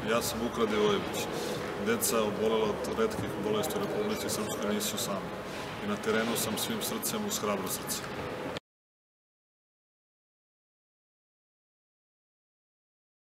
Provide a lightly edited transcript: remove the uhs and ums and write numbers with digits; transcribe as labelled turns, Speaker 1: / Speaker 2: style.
Speaker 1: Ja sam Vuka Divojević. Deca obolela od retkih bolesti u Republici Srpskoj nisu sami. I na terenu sam svim srcem uz hrabro srce.